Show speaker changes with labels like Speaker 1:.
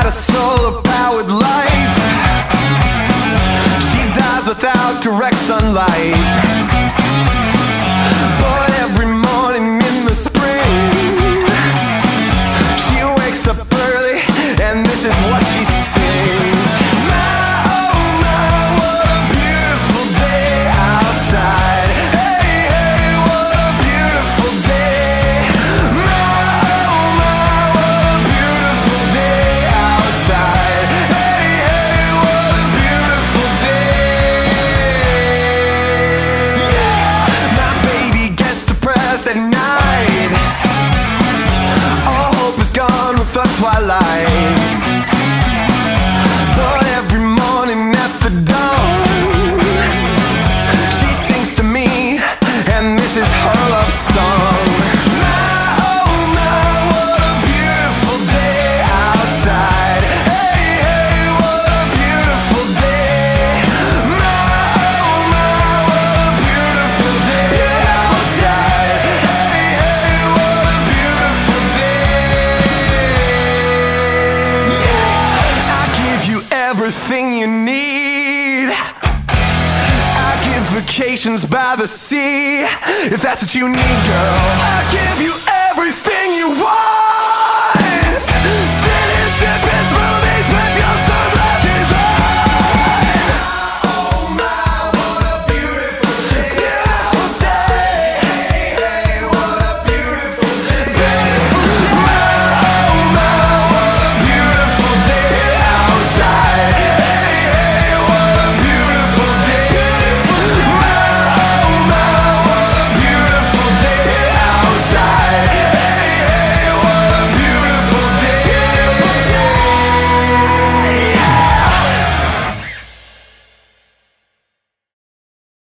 Speaker 1: a solar-powered life. She dies without direct sunlight. But every morning in the spring, she wakes up early, and this is what she sings. My, oh my, what a beautiful day outside. Hey, hey, what a beautiful day. My, oh my, what a beautiful day outside. Hey, hey, what a beautiful day. Yeah, my baby gets depressed at night. All hope is gone with the twilight. But every morning at the dawn, she sings to me, and this is her love song. My, oh my, what a beautiful day outside. Hey, hey, what a beautiful day. My, oh my, what a beautiful day outside. Hey, hey, what a beautiful day. Yeah, I give you everything you need. I give vacations by the sea, if that's what you need, girl. I give you everything you want.